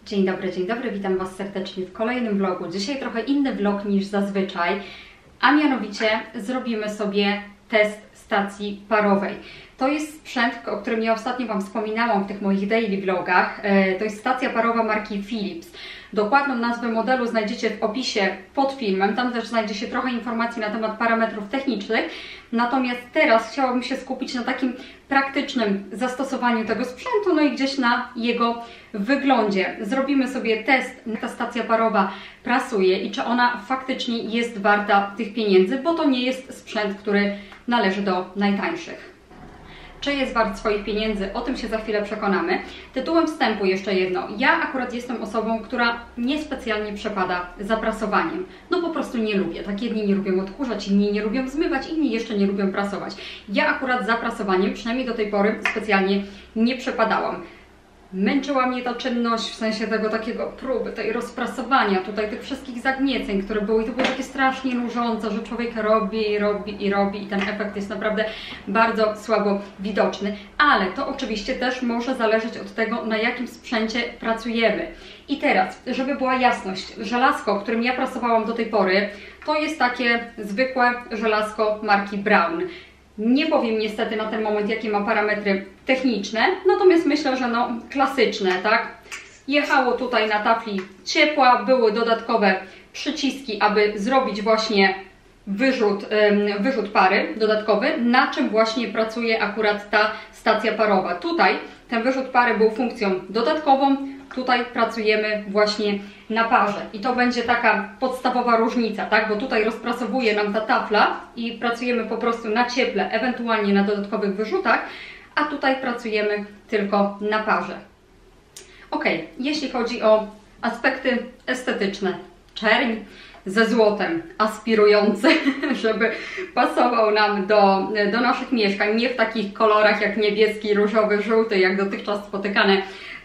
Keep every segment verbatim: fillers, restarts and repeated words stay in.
Dzień dobry, dzień dobry, witam Was serdecznie w kolejnym vlogu. Dzisiaj trochę inny vlog niż zazwyczaj, a mianowicie zrobimy sobie test stacji parowej. To jest sprzęt, o którym ja ostatnio Wam wspominałam w tych moich daily vlogach. To jest stacja parowa marki Philips. Dokładną nazwę modelu znajdziecie w opisie pod filmem, tam też znajdzie się trochę informacji na temat parametrów technicznych. Natomiast teraz chciałabym się skupić na takim praktycznym zastosowaniu tego sprzętu, no i gdzieś na jego wyglądzie. Zrobimy sobie test, jak ta stacja parowa prasuje i czy ona faktycznie jest warta tych pieniędzy, bo to nie jest sprzęt, który należy do najtańszych. Czy jest wart swoich pieniędzy? O tym się za chwilę przekonamy. Tytułem wstępu jeszcze jedno. Ja akurat jestem osobą, która niespecjalnie przepada za prasowaniem. No po prostu nie lubię. Tak, jedni nie lubią odkurzać, inni nie lubią zmywać, inni jeszcze nie lubią prasować. Ja akurat za prasowaniem, przynajmniej do tej pory, specjalnie nie przepadałam. Męczyła mnie ta czynność, w sensie tego takiego próby, tej rozprasowania, tutaj tych wszystkich zagnieceń, które były i to było takie strasznie nużące, że człowiek robi i robi i robi i ten efekt jest naprawdę bardzo słabo widoczny, ale to oczywiście też może zależeć od tego, na jakim sprzęcie pracujemy. I teraz, żeby była jasność, żelazko, którym ja prasowałam do tej pory, to jest takie zwykłe żelazko marki Braun. Nie powiem niestety na ten moment, jakie ma parametry techniczne, natomiast myślę, że no klasyczne, tak? Jechało tutaj na tafli ciepła, były dodatkowe przyciski, aby zrobić właśnie wyrzut, wyrzut pary dodatkowy, na czym właśnie pracuje akurat ta stacja parowa. Tutaj ten wyrzut pary był funkcją dodatkową, tutaj pracujemy właśnie na parze i to będzie taka podstawowa różnica, tak? Bo tutaj rozprasowuje nam ta tafla i pracujemy po prostu na cieple, ewentualnie na dodatkowych wyrzutach, a tutaj pracujemy tylko na parze. Ok, jeśli chodzi o aspekty estetyczne, czerń ze złotem, aspirujący, żeby pasował nam do, do naszych mieszkań, nie w takich kolorach jak niebieski, różowy, żółty, jak dotychczas spotykane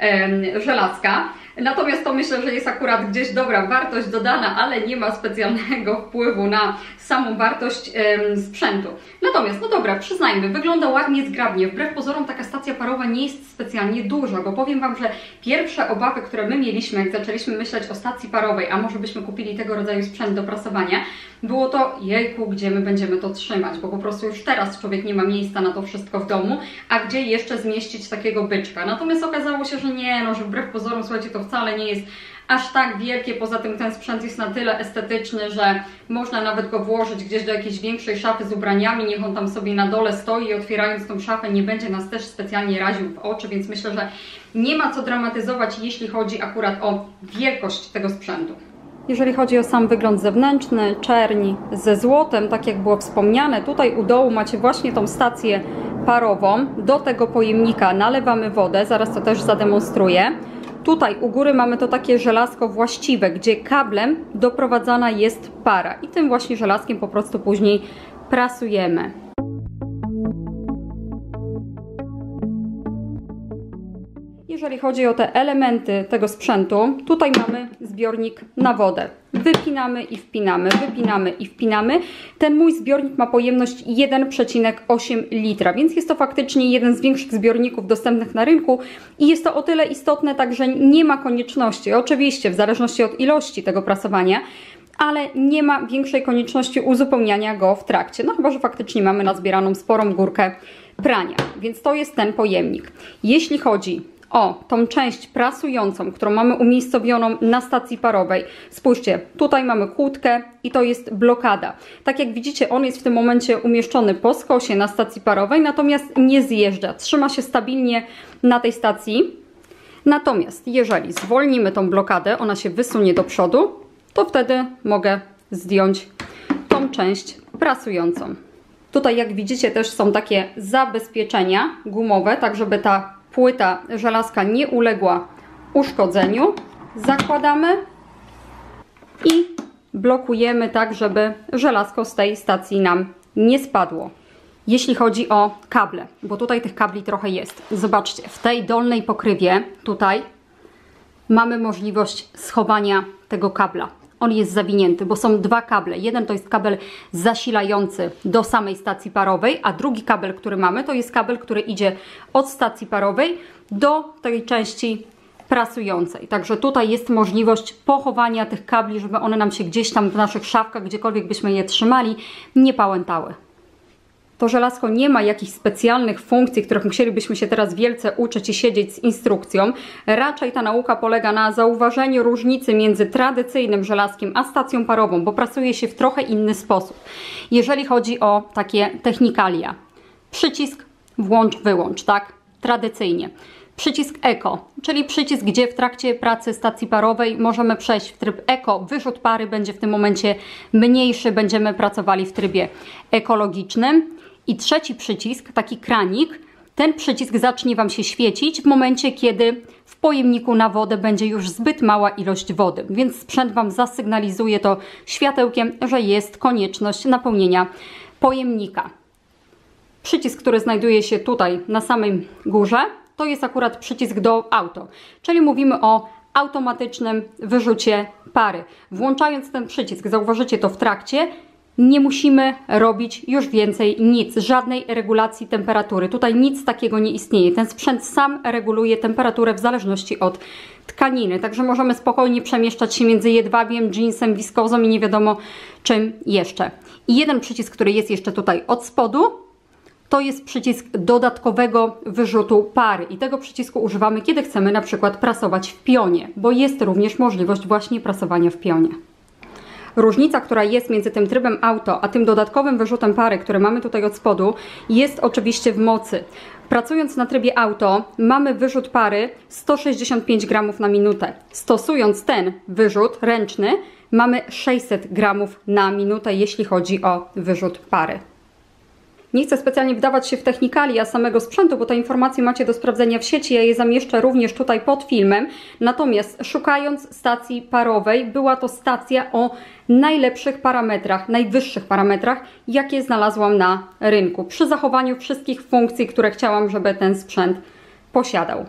e, żelazka. Natomiast to myślę, że jest akurat gdzieś dobra wartość dodana, ale nie ma specjalnego wpływu na samą wartość e, sprzętu. Natomiast, no dobra, przyznajmy, wygląda ładnie, zgrabnie. Wbrew pozorom taka stacja parowa nie jest specjalnie duża, bo powiem Wam, że pierwsze obawy, które my mieliśmy, jak zaczęliśmy myśleć o stacji parowej, a może byśmy kupili tego rodzaju sprzęt do prasowania, było to, jejku, gdzie my będziemy to trzymać, bo po prostu już teraz człowiek nie ma miejsca na to wszystko w domu, a gdzie jeszcze zmieścić takiego byczka. Natomiast okazało się, że nie, no, że wbrew pozorom, słuchajcie, to wcale nie jest aż tak wielkie, poza tym ten sprzęt jest na tyle estetyczny, że można nawet go włożyć gdzieś do jakiejś większej szafy z ubraniami, niech on tam sobie na dole stoi i otwierając tą szafę nie będzie nas też specjalnie raził w oczy, więc myślę, że nie ma co dramatyzować, jeśli chodzi akurat o wielkość tego sprzętu. Jeżeli chodzi o sam wygląd zewnętrzny, czerń ze złotem, tak jak było wspomniane, tutaj u dołu macie właśnie tą stację parową, do tego pojemnika nalewamy wodę, zaraz to też zademonstruję. Tutaj u góry mamy to takie żelazko właściwe, gdzie kablem doprowadzana jest para i tym właśnie żelazkiem po prostu później prasujemy. Jeżeli chodzi o te elementy tego sprzętu, tutaj mamy zbiornik na wodę. Wypinamy i wpinamy, wypinamy i wpinamy. Ten mój zbiornik ma pojemność jeden przecinek osiem litra, więc jest to faktycznie jeden z większych zbiorników dostępnych na rynku i jest to o tyle istotne, także nie ma konieczności, oczywiście w zależności od ilości tego prasowania, ale nie ma większej konieczności uzupełniania go w trakcie, no chyba że faktycznie mamy nazbieraną sporą górkę prania, więc to jest ten pojemnik. Jeśli chodzi o tą część prasującą, którą mamy umiejscowioną na stacji parowej. Spójrzcie, tutaj mamy kłódkę i to jest blokada. Tak jak widzicie, on jest w tym momencie umieszczony po skosie na stacji parowej, natomiast nie zjeżdża. Trzyma się stabilnie na tej stacji. Natomiast jeżeli zwolnimy tą blokadę, ona się wysunie do przodu, to wtedy mogę zdjąć tą część prasującą. Tutaj jak widzicie też są takie zabezpieczenia gumowe, tak żeby ta płyta żelazka nie uległa uszkodzeniu. Zakładamy i blokujemy tak, żeby żelazko z tej stacji nam nie spadło. Jeśli chodzi o kable, bo tutaj tych kabli trochę jest. Zobaczcie, w tej dolnej pokrywie tutaj mamy możliwość schowania tego kabla. On jest zawinięty, bo są dwa kable. Jeden to jest kabel zasilający do samej stacji parowej, a drugi kabel, który mamy, to jest kabel, który idzie od stacji parowej do tej części prasującej. Także tutaj jest możliwość pochowania tych kabli, żeby one nam się gdzieś tam w naszych szafkach, gdziekolwiek byśmy je trzymali, nie pałętały. To żelazko nie ma jakichś specjalnych funkcji, których musielibyśmy się teraz wielce uczyć i siedzieć z instrukcją. Raczej ta nauka polega na zauważeniu różnicy między tradycyjnym żelazkiem a stacją parową, bo pracuje się w trochę inny sposób. Jeżeli chodzi o takie technikalia. Przycisk włącz, wyłącz, tak? Tradycyjnie. Przycisk Eko, czyli przycisk, gdzie w trakcie pracy stacji parowej możemy przejść w tryb Eko. Wyrzut pary będzie w tym momencie mniejszy, będziemy pracowali w trybie ekologicznym. I trzeci przycisk, taki kranik, ten przycisk zacznie Wam się świecić w momencie, kiedy w pojemniku na wodę będzie już zbyt mała ilość wody, więc sprzęt Wam zasygnalizuje to światełkiem, że jest konieczność napełnienia pojemnika. Przycisk, który znajduje się tutaj na samej górze, to jest akurat przycisk do auto, czyli mówimy o automatycznym wyrzucie pary. Włączając ten przycisk, zauważycie to w trakcie, nie musimy robić już więcej nic, żadnej regulacji temperatury. Tutaj nic takiego nie istnieje. Ten sprzęt sam reguluje temperaturę w zależności od tkaniny. Także możemy spokojnie przemieszczać się między jedwabiem, jeansem, wiskozą i nie wiadomo czym jeszcze. I jeden przycisk, który jest jeszcze tutaj od spodu, to jest przycisk dodatkowego wyrzutu pary. I tego przycisku używamy, kiedy chcemy na przykład prasować w pionie, bo jest również możliwość właśnie prasowania w pionie. Różnica, która jest między tym trybem auto, a tym dodatkowym wyrzutem pary, który mamy tutaj od spodu, jest oczywiście w mocy. Pracując na trybie auto, mamy wyrzut pary sto sześćdziesiąt pięć gramów na minutę. Stosując ten wyrzut ręczny, mamy sześćset gramów na minutę, jeśli chodzi o wyrzut pary. Nie chcę specjalnie wdawać się w technikalia samego sprzętu, bo te informacje macie do sprawdzenia w sieci, ja je zamieszczę również tutaj pod filmem. Natomiast szukając stacji parowej, była to stacja o najlepszych parametrach, najwyższych parametrach, jakie znalazłam na rynku, przy zachowaniu wszystkich funkcji, które chciałam, żeby ten sprzęt posiadał.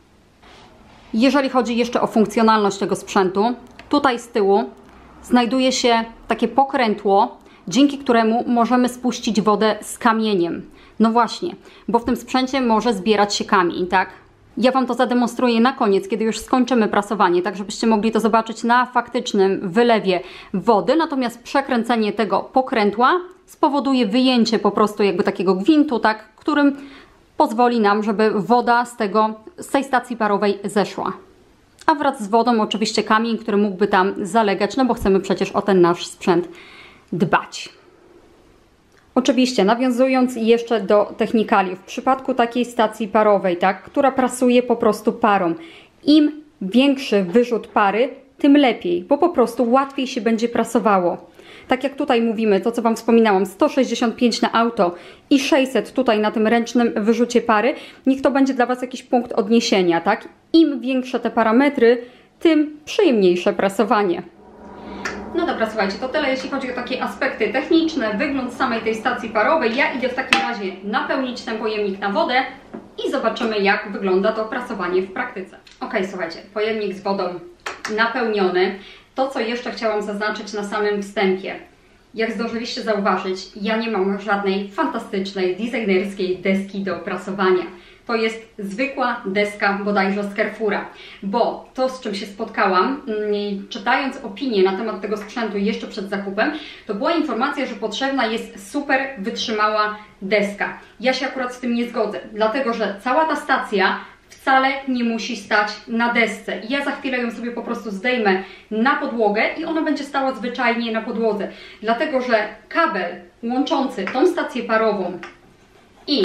Jeżeli chodzi jeszcze o funkcjonalność tego sprzętu, tutaj z tyłu znajduje się takie pokrętło, dzięki któremu możemy spuścić wodę z kamieniem. No właśnie, bo w tym sprzęcie może zbierać się kamień, tak? Ja Wam to zademonstruję na koniec, kiedy już skończymy prasowanie, tak żebyście mogli to zobaczyć na faktycznym wylewie wody. Natomiast przekręcenie tego pokrętła spowoduje wyjęcie po prostu jakby takiego gwintu, tak? Którym pozwoli nam, żeby woda z, tego, z tej stacji parowej zeszła. A wraz z wodą oczywiście kamień, który mógłby tam zalegać, no bo chcemy przecież o ten nasz sprzęt dbać. Oczywiście, nawiązując jeszcze do technikaliów, w przypadku takiej stacji parowej, tak, która prasuje po prostu parą, im większy wyrzut pary, tym lepiej, bo po prostu łatwiej się będzie prasowało. Tak jak tutaj mówimy, to co Wam wspominałam, sto sześćdziesiąt pięć na auto i sześćset tutaj na tym ręcznym wyrzucie pary, niech to będzie dla Was jakiś punkt odniesienia, tak? Im większe te parametry, tym przyjemniejsze prasowanie. No dobra, słuchajcie, to tyle jeśli chodzi o takie aspekty techniczne, wygląd samej tej stacji parowej. Ja idę w takim razie napełnić ten pojemnik na wodę i zobaczymy, jak wygląda to prasowanie w praktyce. Ok, słuchajcie, pojemnik z wodą napełniony. To, co jeszcze chciałam zaznaczyć na samym wstępie. Jak zdążyliście zauważyć, ja nie mam żadnej fantastycznej, designerskiej deski do prasowania. To jest zwykła deska bodajże z Carrefoura, bo to, z czym się spotkałam, czytając opinie na temat tego sprzętu jeszcze przed zakupem, to była informacja, że potrzebna jest super wytrzymała deska. Ja się akurat z tym nie zgodzę, dlatego że cała ta stacja wcale nie musi stać na desce. Ja za chwilę ją sobie po prostu zdejmę na podłogę i ona będzie stała zwyczajnie na podłodze, dlatego że kabel łączący tą stację parową i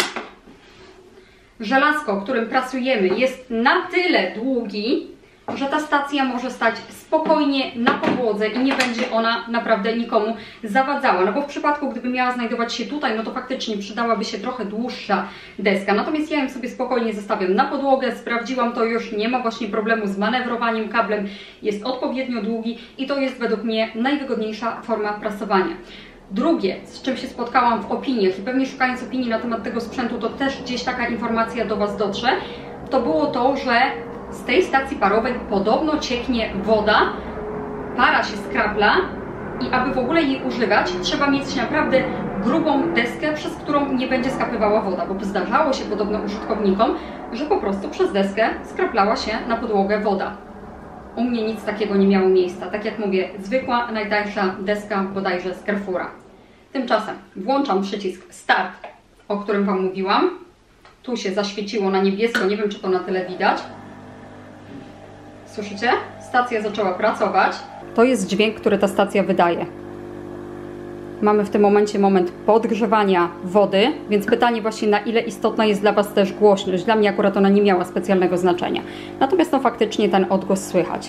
żelazko, którym prasujemy, jest na tyle długi, że ta stacja może stać spokojnie na podłodze i nie będzie ona naprawdę nikomu zawadzała. No bo w przypadku, gdyby miała znajdować się tutaj, no to faktycznie przydałaby się trochę dłuższa deska. Natomiast ja ją sobie spokojnie zostawiam na podłogę, sprawdziłam to już, nie ma właśnie problemu z manewrowaniem kablem, jest odpowiednio długi i to jest według mnie najwygodniejsza forma prasowania. Drugie, z czym się spotkałam w opiniach i pewnie szukając opinii na temat tego sprzętu, to też gdzieś taka informacja do Was dotrze, to było to, że z tej stacji parowej podobno cieknie woda, para się skrapla i aby w ogóle jej używać, trzeba mieć naprawdę grubą deskę, przez którą nie będzie skapywała woda, bo zdarzało się podobno użytkownikom, że po prostu przez deskę skraplała się na podłogę woda. U mnie nic takiego nie miało miejsca. Tak jak mówię, zwykła, najtańsza deska bodajże z Carrefoura. Tymczasem włączam przycisk Start, o którym Wam mówiłam. Tu się zaświeciło na niebiesko, nie wiem czy to na tyle widać. Słyszycie? Stacja zaczęła pracować. To jest dźwięk, który ta stacja wydaje. Mamy w tym momencie moment podgrzewania wody, więc pytanie właśnie, na ile istotna jest dla Was też głośność. Dla mnie akurat ona nie miała specjalnego znaczenia. Natomiast no faktycznie ten odgłos słychać.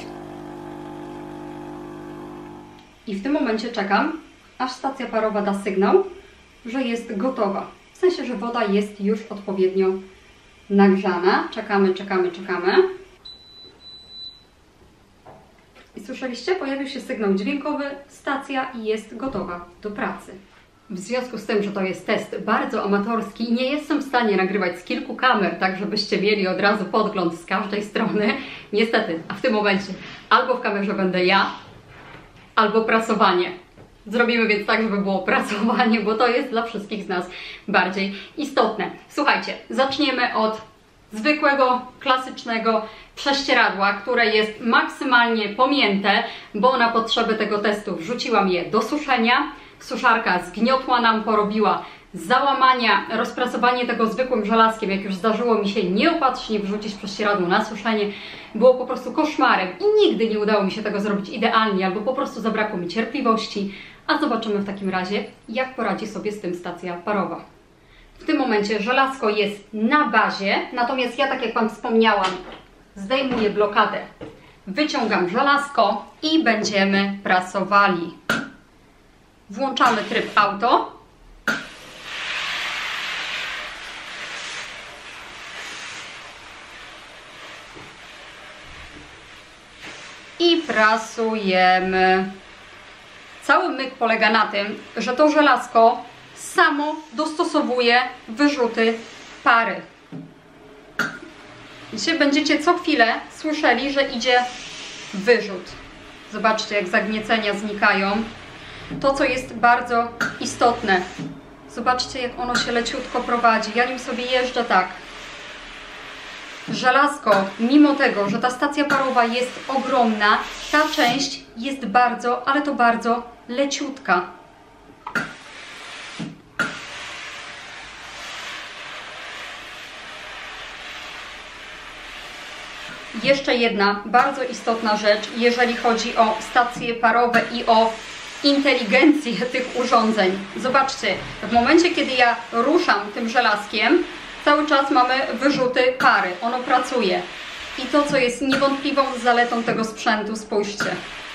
I w tym momencie czekam, aż stacja parowa da sygnał, że jest gotowa. W sensie, że woda jest już odpowiednio nagrzana. Czekamy, czekamy, czekamy. I słyszeliście? Pojawił się sygnał dźwiękowy, stacja jest gotowa do pracy. W związku z tym, że to jest test bardzo amatorski i nie jestem w stanie nagrywać z kilku kamer, tak żebyście mieli od razu podgląd z każdej strony, niestety, a w tym momencie albo w kamerze będę ja, albo prasowanie. Zrobimy więc tak, żeby było prasowanie, bo to jest dla wszystkich z nas bardziej istotne. Słuchajcie, zaczniemy od zwykłego, klasycznego prześcieradła, które jest maksymalnie pomięte, bo na potrzeby tego testu wrzuciłam je do suszenia. Suszarka zgniotła nam, porobiła załamania, rozprasowanie tego zwykłym żelazkiem, jak już zdarzyło mi się nieopatrznie wrzucić prześcieradło na suszenie, było po prostu koszmarem i nigdy nie udało mi się tego zrobić idealnie, albo po prostu zabrakło mi cierpliwości, a zobaczymy w takim razie, jak poradzi sobie z tym stacja parowa. W tym momencie żelazko jest na bazie, natomiast ja, tak jak Wam wspomniałam, zdejmuję blokadę, wyciągam żelazko i będziemy prasowali. Włączamy tryb auto. I prasujemy. Cały myk polega na tym, że to żelazko samo dostosowuje wyrzuty pary. Dzisiaj będziecie co chwilę słyszeli, że idzie wyrzut. Zobaczcie, jak zagniecenia znikają. To, co jest bardzo istotne. Zobaczcie, jak ono się leciutko prowadzi. Ja nim sobie jeżdżę tak. Żelazko, mimo tego, że ta stacja parowa jest ogromna, ta część jest bardzo, ale to bardzo leciutka. Jeszcze jedna bardzo istotna rzecz, jeżeli chodzi o stacje parowe i o inteligencję tych urządzeń. Zobaczcie, w momencie, kiedy ja ruszam tym żelazkiem, cały czas mamy wyrzuty pary, ono pracuje. I to, co jest niewątpliwą zaletą tego sprzętu, spójrzcie.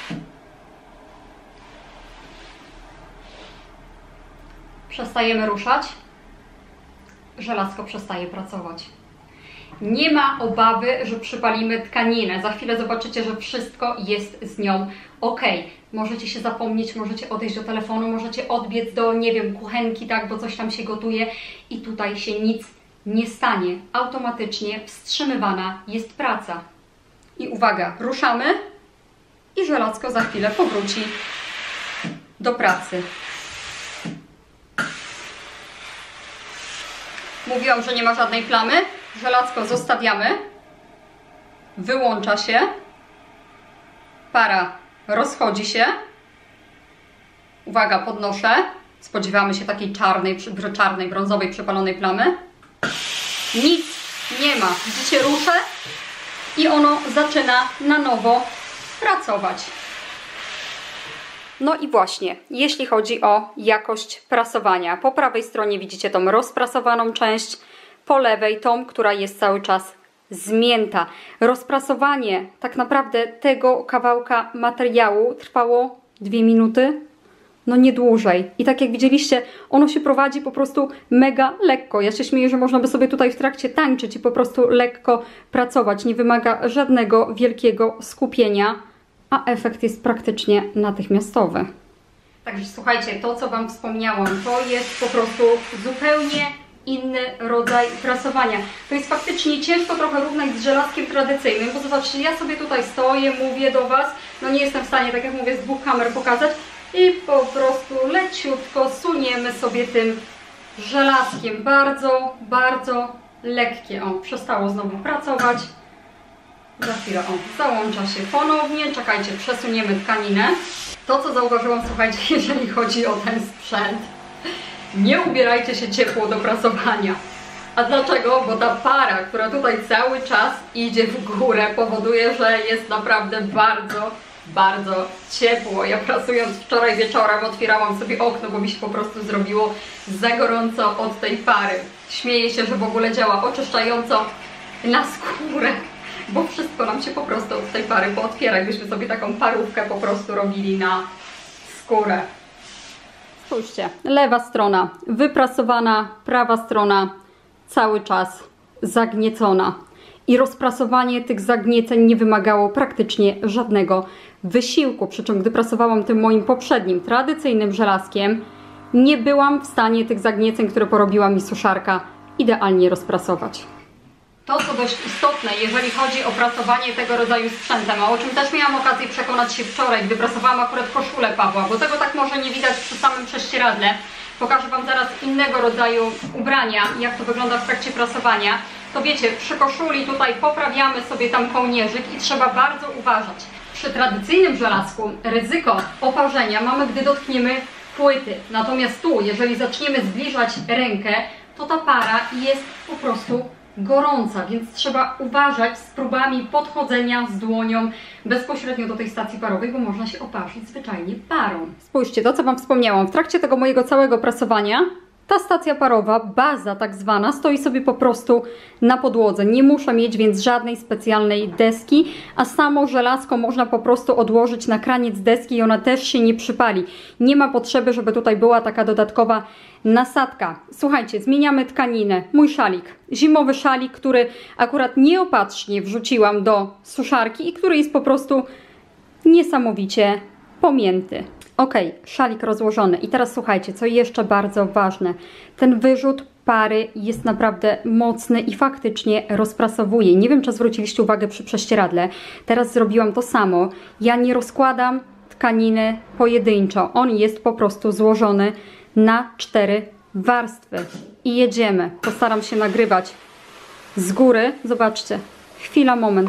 Przestajemy ruszać, żelazko przestaje pracować. Nie ma obawy, że przypalimy tkaninę. Za chwilę zobaczycie, że wszystko jest z nią ok. Możecie się zapomnieć, możecie odejść do telefonu, możecie odbiec do, nie wiem, kuchenki, tak, bo coś tam się gotuje i tutaj się nic nie stanie. Automatycznie wstrzymywana jest praca. I uwaga, ruszamy i żelazko za chwilę powróci do pracy. Mówiłam, że nie ma żadnej plamy. Żelazko zostawiamy. Wyłącza się. Para rozchodzi się. Uwaga, podnoszę. Spodziewamy się takiej czarnej, czarnej, brązowej, przepalonej plamy. Nic nie ma. Widzicie, ruszę i ono zaczyna na nowo pracować. No i właśnie, jeśli chodzi o jakość prasowania. Po prawej stronie widzicie tą rozprasowaną część, po lewej tą, która jest cały czas zmięta. Rozprasowanie tak naprawdę tego kawałka materiału trwało dwie minuty, no nie dłużej. I tak jak widzieliście, ono się prowadzi po prostu mega lekko. Ja się śmieję, że można by sobie tutaj w trakcie tańczyć i po prostu lekko pracować. Nie wymaga żadnego wielkiego skupienia, a efekt jest praktycznie natychmiastowy. Także słuchajcie, to co Wam wspomniałam, to jest po prostu zupełnie inny rodzaj prasowania. To jest faktycznie ciężko trochę równać z żelazkiem tradycyjnym, bo zobaczcie, ja sobie tutaj stoję, mówię do Was, no nie jestem w stanie, tak jak mówię, z dwóch kamer pokazać, i po prostu leciutko suniemy sobie tym żelazkiem. Bardzo, bardzo lekkie. O, przestało znowu pracować. Za chwilę o, załącza się ponownie. Czekajcie, przesuniemy tkaninę. To, co zauważyłam, słuchajcie, jeżeli chodzi o ten sprzęt, nie ubierajcie się ciepło do prasowania. A dlaczego? Bo ta para, która tutaj cały czas idzie w górę, powoduje, że jest naprawdę bardzo, bardzo ciepło. Ja prasując wczoraj wieczorem otwierałam sobie okno, bo mi się po prostu zrobiło za gorąco od tej pary. Śmieję się, że w ogóle działa oczyszczająco na skórę, bo wszystko nam się po prostu od tej pary pootwiera. Jakbyśmy sobie taką parówkę po prostu robili na skórę. Spójrzcie, lewa strona wyprasowana, prawa strona cały czas zagniecona. I rozprasowanie tych zagnieceń nie wymagało praktycznie żadnego wysiłku. Przy czym gdy prasowałam tym moim poprzednim, tradycyjnym żelazkiem, nie byłam w stanie tych zagnieceń, które porobiła mi suszarka, idealnie rozprasować. To, co dość istotne, jeżeli chodzi o prasowanie tego rodzaju sprzętem, a o czym też miałam okazję przekonać się wczoraj, gdy prasowałam akurat koszulę Pawła, bo tego tak może nie widać przy samym prześcieradle. Pokażę Wam zaraz innego rodzaju ubrania, jak to wygląda w trakcie prasowania. To wiecie, przy koszuli tutaj poprawiamy sobie tam kołnierzyk i trzeba bardzo uważać. Przy tradycyjnym żelazku ryzyko oparzenia mamy, gdy dotkniemy płyty. Natomiast tu, jeżeli zaczniemy zbliżać rękę, to ta para jest po prostu gorąca, więc trzeba uważać z próbami podchodzenia z dłonią bezpośrednio do tej stacji parowej, bo można się oparzyć zwyczajnie parą. Spójrzcie, to co Wam wspomniałam, w trakcie tego mojego całego prasowania ta stacja parowa, baza tak zwana, stoi sobie po prostu na podłodze. Nie muszę mieć więc żadnej specjalnej deski, a samo żelazko można po prostu odłożyć na kraniec deski i ona też się nie przypali. Nie ma potrzeby, żeby tutaj była taka dodatkowa nasadka. Słuchajcie, zmieniamy tkaninę. Mój szalik, zimowy szalik, który akurat nieopatrznie wrzuciłam do suszarki i który jest po prostu niesamowicie pomięty. Ok, szalik rozłożony. I teraz słuchajcie, co jeszcze bardzo ważne. Ten wyrzut pary jest naprawdę mocny i faktycznie rozprasowuje. Nie wiem, czy zwróciliście uwagę przy prześcieradle. Teraz zrobiłam to samo. Ja nie rozkładam tkaniny pojedynczo. On jest po prostu złożony na cztery warstwy. I jedziemy. Postaram się nagrywać z góry. Zobaczcie. Chwila, moment.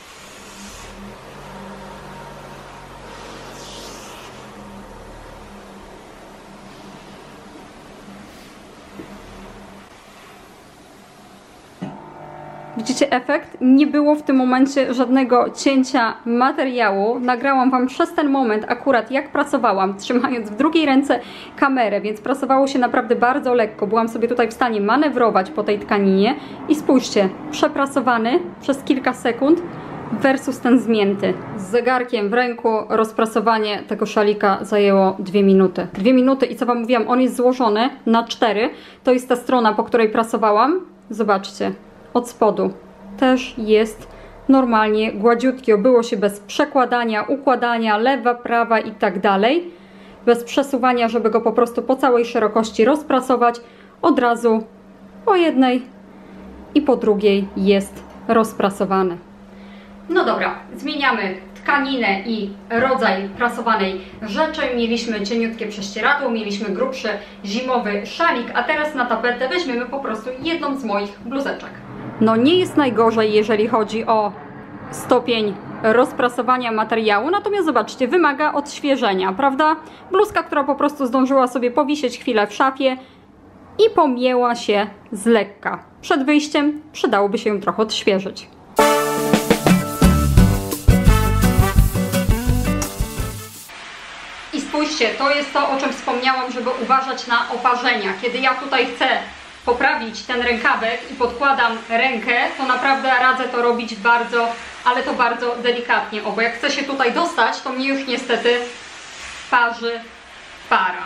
Widzicie efekt? Nie było w tym momencie żadnego cięcia materiału. Nagrałam Wam przez ten moment akurat jak pracowałam, trzymając w drugiej ręce kamerę, więc prasowało się naprawdę bardzo lekko. Byłam sobie tutaj w stanie manewrować po tej tkaninie i spójrzcie, przeprasowany przez kilka sekund versus ten zmięty. Z zegarkiem w ręku rozprasowanie tego szalika zajęło dwie minuty. Dwie minuty i co Wam mówiłam, on jest złożony na cztery. To jest ta strona, po której prasowałam. Zobaczcie. Od spodu też jest normalnie gładziutki. Obyło się bez przekładania, układania, lewa, prawa i tak dalej. Bez przesuwania, żeby go po prostu po całej szerokości rozprasować. Od razu po jednej i po drugiej jest rozprasowany. No dobra, zmieniamy tkaninę i rodzaj prasowanej rzeczy. Mieliśmy cieniutkie prześcieradło, mieliśmy grubszy zimowy szalik, a teraz na tapetę weźmiemy po prostu jedną z moich bluzeczek. No nie jest najgorzej, jeżeli chodzi o stopień rozprasowania materiału, natomiast zobaczcie, wymaga odświeżenia, prawda? Bluzka, która po prostu zdążyła sobie powisieć chwilę w szafie i pomięła się z lekka. Przed wyjściem przydałoby się ją trochę odświeżyć. I spójrzcie, to jest to, o czym wspomniałam, żeby uważać na oparzenia. Kiedy ja tutaj chcę poprawić ten rękawek i podkładam rękę, to naprawdę radzę to robić bardzo, ale to bardzo delikatnie. O, bo jak chcę się tutaj dostać, to mnie już niestety parzy para.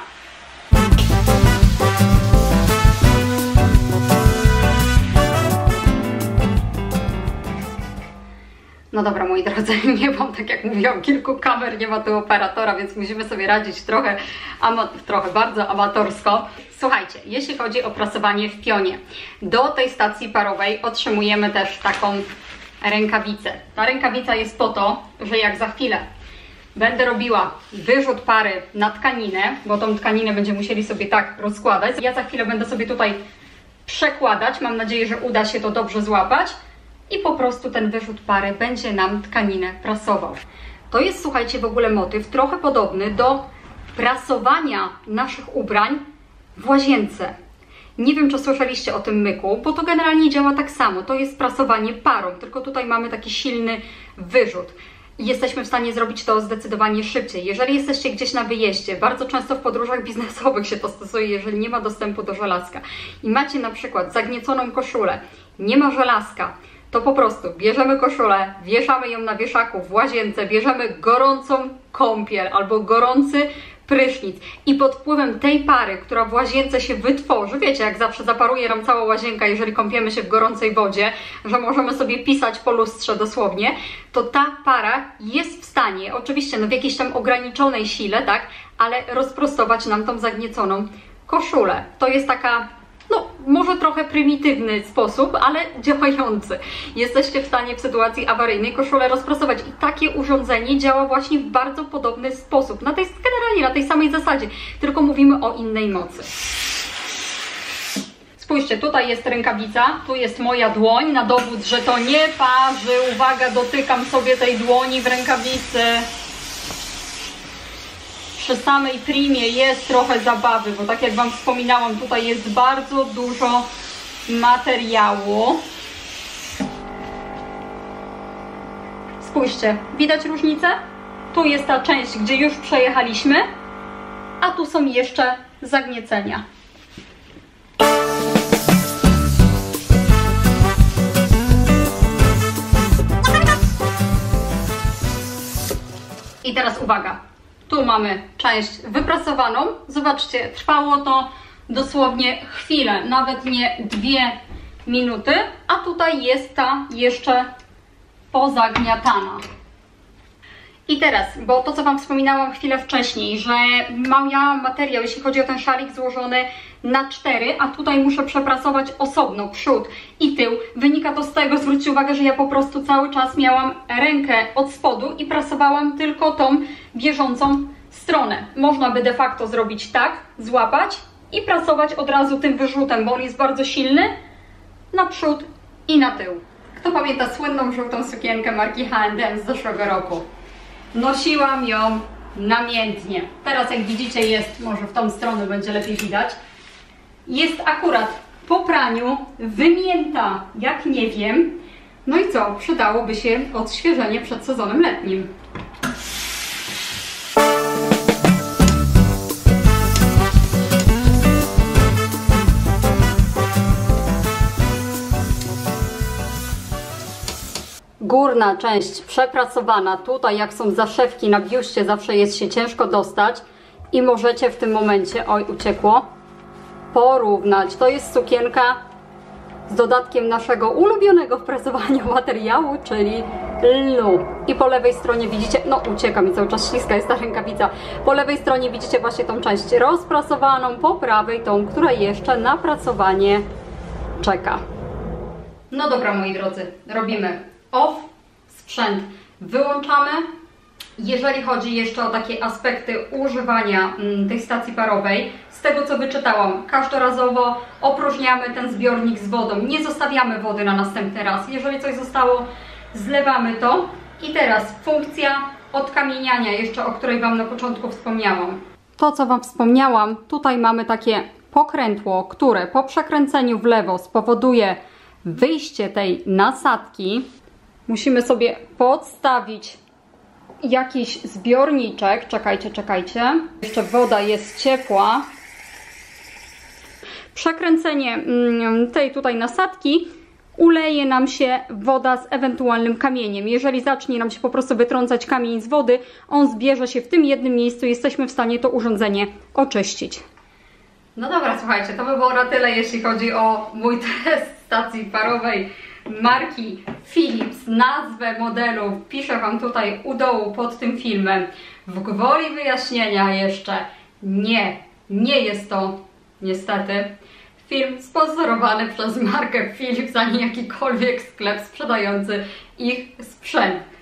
No dobra, moi drodzy, nie mam, tak jak mówiłam, kilku kamer, nie ma tu operatora, więc musimy sobie radzić trochę, trochę bardzo amatorsko. Słuchajcie, jeśli chodzi o prasowanie w pionie, do tej stacji parowej otrzymujemy też taką rękawicę. Ta rękawica jest po to, że jak za chwilę będę robiła wyrzut pary na tkaninę, bo tą tkaninę będziemy musieli sobie tak rozkładać. Ja za chwilę będę sobie tutaj przekładać, mam nadzieję, że uda się to dobrze złapać i po prostu ten wyrzut pary będzie nam tkaninę prasował. To jest, słuchajcie, w ogóle motyw trochę podobny do prasowania naszych ubrań w łazience. Nie wiem, czy słyszeliście o tym myku, bo to generalnie działa tak samo. To jest prasowanie parą, tylko tutaj mamy taki silny wyrzut. I jesteśmy w stanie zrobić to zdecydowanie szybciej. Jeżeli jesteście gdzieś na wyjeździe, bardzo często w podróżach biznesowych się to stosuje, jeżeli nie ma dostępu do żelazka i macie na przykład zagnieconą koszulę, nie ma żelazka, to po prostu bierzemy koszulę, wieszamy ją na wieszaku w łazience, bierzemy gorącą kąpiel albo gorący prysznic i pod wpływem tej pary, która w łazience się wytworzy, wiecie, jak zawsze zaparuje nam cała łazienka, jeżeli kąpiemy się w gorącej wodzie, że możemy sobie pisać po lustrze dosłownie, to ta para jest w stanie, oczywiście no w jakiejś tam ograniczonej sile, tak, ale rozprostować nam tą zagnieconą koszulę. To jest taka, no może trochę prymitywny sposób, ale działający. Jesteście w stanie w sytuacji awaryjnej koszulę rozprostować i takie urządzenie działa właśnie w bardzo podobny sposób. Na tej, generalnie na tej samej zasadzie, tylko mówimy o innej mocy. Spójrzcie, tutaj jest rękawica, tu jest moja dłoń, na dowód, że to nie parzy. Uwaga, dotykam sobie tej dłoni w rękawicy. Przy samej primie jest trochę zabawy, bo tak jak Wam wspominałam, tutaj jest bardzo dużo materiału. Spójrzcie, widać różnicę? Tu jest ta część, gdzie już przejechaliśmy, a tu są jeszcze zagniecenia. I teraz uwaga. Tu mamy część wyprasowaną. Zobaczcie, trwało to dosłownie chwilę, nawet nie dwie minuty. A tutaj jest ta jeszcze pozagniatana. I teraz, bo to co Wam wspominałam chwilę wcześniej, że miałam materiał, jeśli chodzi o ten szalik, złożony na cztery, a tutaj muszę przeprasować osobno przód i tył. Wynika to z tego, zwróćcie uwagę, że ja po prostu cały czas miałam rękę od spodu i prasowałam tylko tą bieżącą stronę. Można by de facto zrobić tak, złapać i prasować od razu tym wyrzutem, bo on jest bardzo silny, na przód i na tył. Kto pamięta słynną żółtą sukienkę marki H and M z zeszłego roku? Nosiłam ją namiętnie. Teraz jak widzicie jest, może w tą stronę będzie lepiej widać, jest akurat po praniu wymięta jak nie wiem. No i co? Przydałoby się odświeżenie przed sezonem letnim. Górna część przepracowana, tutaj jak są zaszewki na biuście, zawsze jest się ciężko dostać i możecie w tym momencie, oj uciekło, porównać. To jest sukienka z dodatkiem naszego ulubionego w prasowaniu materiału, czyli lnu. I po lewej stronie widzicie, no ucieka mi cały czas, śliska jest ta rękawica. Po lewej stronie widzicie właśnie tą część rozprasowaną, po prawej tą, która jeszcze na prasowanie czeka. No dobra moi drodzy, robimy off, sprzęt wyłączamy. Jeżeli chodzi jeszcze o takie aspekty używania tej stacji parowej, z tego co wyczytałam, każdorazowo opróżniamy ten zbiornik z wodą, nie zostawiamy wody na następny raz. Jeżeli coś zostało, zlewamy to. I teraz funkcja odkamieniania jeszcze, o której Wam na początku wspomniałam. To co Wam wspomniałam, tutaj mamy takie pokrętło, które po przekręceniu w lewo spowoduje wyjście tej nasadki. Musimy sobie podstawić jakiś zbiorniczek. Czekajcie, czekajcie. Jeszcze woda jest ciepła. Przekręcenie tej tutaj nasadki uleje nam się woda z ewentualnym kamieniem. Jeżeli zacznie nam się po prostu wytrącać kamień z wody, on zbierze się w tym jednym miejscu i jesteśmy w stanie to urządzenie oczyścić. No dobra, słuchajcie, to by było na tyle, jeśli chodzi o mój test stacji parowej marki Philips. Nazwę modelu piszę Wam tutaj u dołu pod tym filmem. W gwoli wyjaśnienia jeszcze nie, nie jest to niestety film sponsorowany przez markę Philips ani jakikolwiek sklep sprzedający ich sprzęt.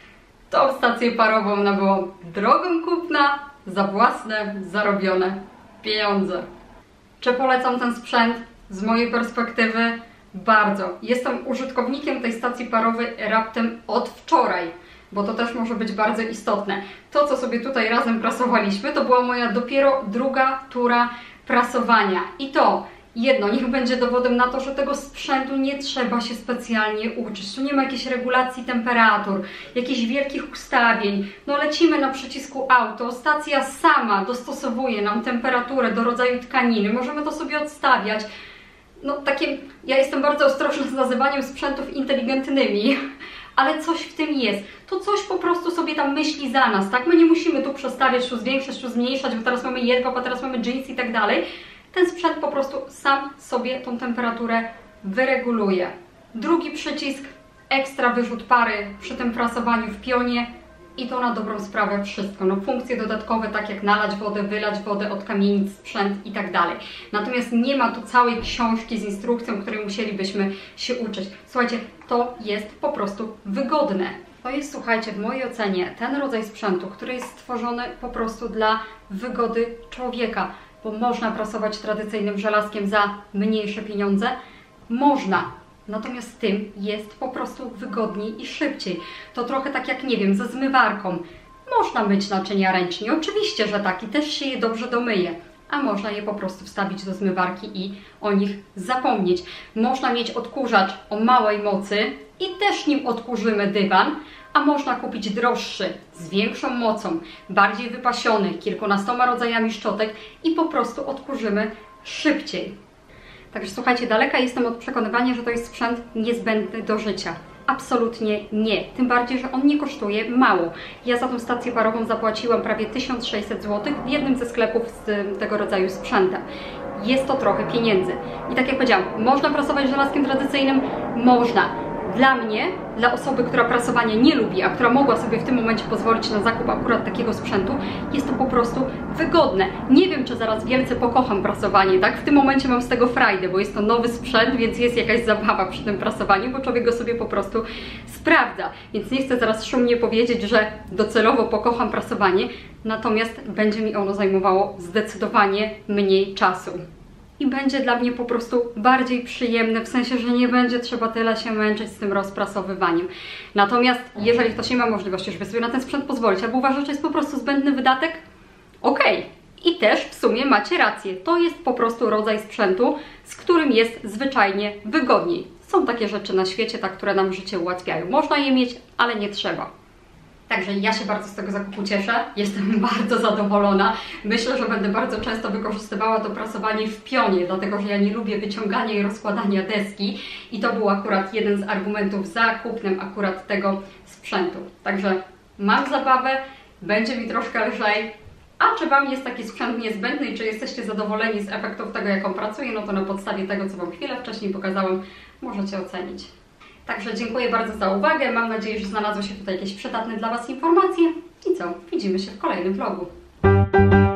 Tą stację parową ona była drogą kupna za własne, zarobione pieniądze. Czy polecam ten sprzęt? Z mojej perspektywy bardzo. Jestem użytkownikiem tej stacji parowej raptem od wczoraj, bo to też może być bardzo istotne. To, co sobie tutaj razem prasowaliśmy, to była moja dopiero druga tura prasowania. I to jedno, niech będzie dowodem na to, że tego sprzętu nie trzeba się specjalnie uczyć. Tu nie ma jakiejś regulacji temperatur, jakichś wielkich ustawień. No lecimy na przycisku auto, stacja sama dostosowuje nam temperaturę do rodzaju tkaniny. Możemy to sobie odstawiać. No takie, ja jestem bardzo ostrożna z nazywaniem sprzętów inteligentnymi, ale coś w tym jest. To coś po prostu sobie tam myśli za nas, tak? My nie musimy tu przestawiać, tu zwiększać, tu zmniejszać, bo teraz mamy jedwab, a teraz mamy jeans i tak dalej. Ten sprzęt po prostu sam sobie tą temperaturę wyreguluje. Drugi przycisk, ekstra wyrzut pary przy tym prasowaniu w pionie i to na dobrą sprawę wszystko. No, funkcje dodatkowe, tak jak nalać wodę, wylać wodę, odkamienić sprzęt i tak dalej. Natomiast nie ma tu całej książki z instrukcją, której musielibyśmy się uczyć. Słuchajcie, to jest po prostu wygodne. To jest, słuchajcie, w mojej ocenie ten rodzaj sprzętu, który jest stworzony po prostu dla wygody człowieka, bo można prasować tradycyjnym żelazkiem za mniejsze pieniądze. Można. Natomiast z tym jest po prostu wygodniej i szybciej. To trochę tak jak, nie wiem, ze zmywarką. Można myć naczynia ręcznie, oczywiście, że tak, i też się je dobrze domyje. A można je po prostu wstawić do zmywarki i o nich zapomnieć. Można mieć odkurzacz o małej mocy i też nim odkurzymy dywan, a można kupić droższy, z większą mocą, bardziej wypasiony, kilkunastoma rodzajami szczotek i po prostu odkurzymy szybciej. Także słuchajcie, daleka jestem od przekonywania, że to jest sprzęt niezbędny do życia. Absolutnie nie. Tym bardziej, że on nie kosztuje mało. Ja za tą stację parową zapłaciłam prawie tysiąc sześćset złotych w jednym ze sklepów z tego rodzaju sprzętem. Jest to trochę pieniędzy. I tak jak powiedziałam, można prasować żelazkiem tradycyjnym? Można. Dla mnie, dla osoby, która prasowania nie lubi, a która mogła sobie w tym momencie pozwolić na zakup akurat takiego sprzętu, jest to po prostu wygodne. Nie wiem, czy zaraz wielce pokocham prasowanie, tak? W tym momencie mam z tego frajdę, bo jest to nowy sprzęt, więc jest jakaś zabawa przy tym prasowaniu, bo człowiek go sobie po prostu sprawdza. Więc nie chcę zaraz szumnie powiedzieć, że docelowo pokocham prasowanie, natomiast będzie mi ono zajmowało zdecydowanie mniej czasu. I będzie dla mnie po prostu bardziej przyjemne, w sensie, że nie będzie trzeba tyle się męczyć z tym rozprasowywaniem. Natomiast jeżeli ktoś nie ma możliwości, żeby sobie na ten sprzęt pozwolić, albo uważa, że jest po prostu zbędny wydatek, okej. I też w sumie macie rację. To jest po prostu rodzaj sprzętu, z którym jest zwyczajnie wygodniej. Są takie rzeczy na świecie, tak, które nam życie ułatwiają. Można je mieć, ale nie trzeba. Także ja się bardzo z tego zakupu cieszę, jestem bardzo zadowolona. Myślę, że będę bardzo często wykorzystywała to prasowanie w pionie, dlatego że ja nie lubię wyciągania i rozkładania deski i to był akurat jeden z argumentów za kupnem akurat tego sprzętu. Także mam zabawę, będzie mi troszkę lżej. A czy Wam jest taki sprzęt niezbędny i czy jesteście zadowoleni z efektów tego, jak on pracuje, no to na podstawie tego, co Wam chwilę wcześniej pokazałam, możecie ocenić. Także dziękuję bardzo za uwagę, mam nadzieję, że znalazły się tutaj jakieś przydatne dla Was informacje i co? Widzimy się w kolejnym vlogu.